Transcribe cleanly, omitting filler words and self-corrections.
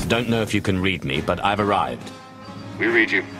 Don't know if you can read me, but I've arrived. We read you.